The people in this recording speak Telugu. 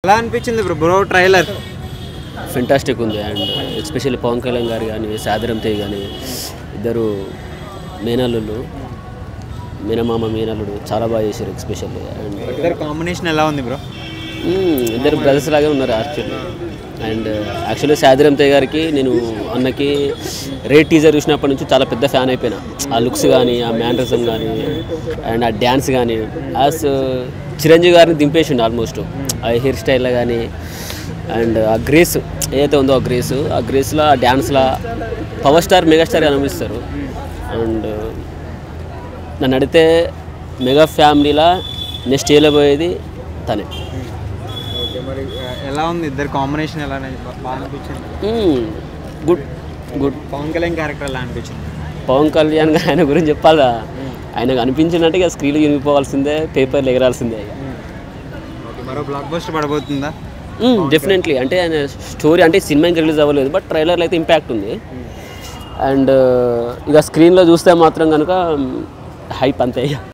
ఎలా అనిపించింది బ్రో ట్రైలర్? ఫెంటాస్టిక్ ఉంది. అండ్ ఎస్పెషల్లీ పవన్ కళ్యాణ్ గారు కానీ సాదరం తేజ్ కానీ ఇద్దరు మేనల్లుళ్ళు, మేనమామ మేనల్లుడు చాలా బాగా చేశారు ఎస్పెషల్లీ. అండ్ ఇద్దరు కాంబినేషన్ ఎలా ఉంది బ్రో? ఇద్దరు బ్రదర్స్ లాగే ఉన్నారు actually. And actually Sai Dharam Tej గారికి నేను అన్నకి రేట్ టీజర్ చూసినప్పటి నుంచి చాలా పెద్ద ఫ్యాన్ అయిపోయినా. ఆ లుక్స్ కానీ, ఆ మ్యానరిజం కానీ, అండ్ ఆ డ్యాన్స్ కానీ యాజ్ చిరంజీవి గారిని దింపేసిండు ఆల్మోస్ట్. ఆ హెయిర్ స్టైల్లో కానీ అండ్ ఆ గ్రేస్ ఏదైతే ఉందో ఆ గ్రేస్లో ఆ డ్యాన్స్లో పవర్ స్టార్ మెగాస్టార్ అనిపిస్తారు. అండ్ నన్ను అడిగితే మెగా ఫ్యామిలీలో నెక్స్ట్ వెళ్ళబోయేది తనే. ఓకే, మరి ఎలా ఉంది ఇద్దరు కాంబినేషన్? ఎలా బాగా అనిపించింది? గుడ్. పవన్ కళ్యాణ్ క్యారెక్టర్ ఎలా అనిపించింది? పవన్ కళ్యాణ్ ఆయన గురించి చెప్పాలా, ఆయనకు అనిపించినట్టు ఇక స్క్రీన్లో వినిపోవాల్సిందే, పేపర్లు ఎగరాల్సిందే. ఓకే, మరో బ్లాక్ బస్టర్ పడబోతుందా? డెఫినెట్లీ. అంటే ఆయన స్టోరీ అంటే సినిమా ఇంకా రిలీజ్ అవ్వలేదు, బట్ ట్రైలర్లో అయితే ఇంపాక్ట్ ఉంది. అండ్ ఇక స్క్రీన్లో చూస్తే మాత్రం కనుక హైప్ అంతే.